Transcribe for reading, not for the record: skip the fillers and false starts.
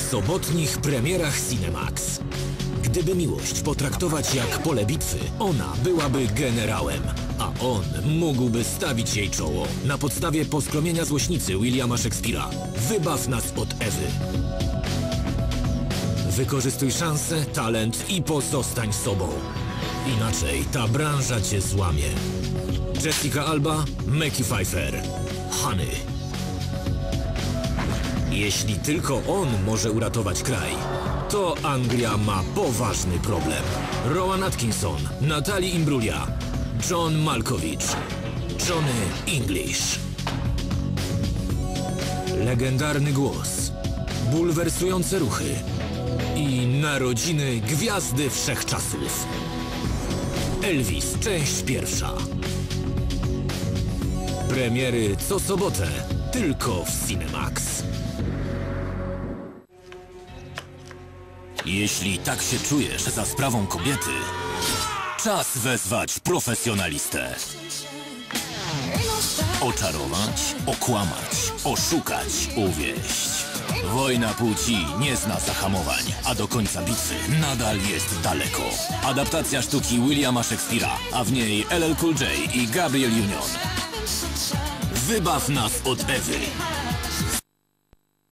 sobotnich premierach Cinemax. Gdyby miłość potraktować jak pole bitwy, ona byłaby generałem, a on mógłby stawić jej czoło. Na podstawie poskromienia złośnicy Williama Shakespeare'a. Wybaw nas od Ewy. Wykorzystuj szansę, talent i pozostań sobą. Inaczej ta branża cię złamie. Jessica Alba, Mekhi Phifer, Honey. Jeśli tylko on może uratować kraj, to Anglia ma poważny problem. Rowan Atkinson, Natalie Imbruglia, John Malkovich, Johnny English. Legendarny głos, bulwersujące ruchy i narodziny gwiazdy wszechczasów. Elvis, część pierwsza. Premiery co sobotę, tylko w Cinemax. Jeśli tak się czujesz za sprawą kobiety, czas wezwać profesjonalistę. Oczarować, okłamać, oszukać, uwieść. Wojna płci nie zna zahamowań, a do końca bitwy nadal jest daleko. Adaptacja sztuki Williama Shakespeare'a, a w niej LL Cool J i Gabrielle Union. Wybaw nas od Ewy.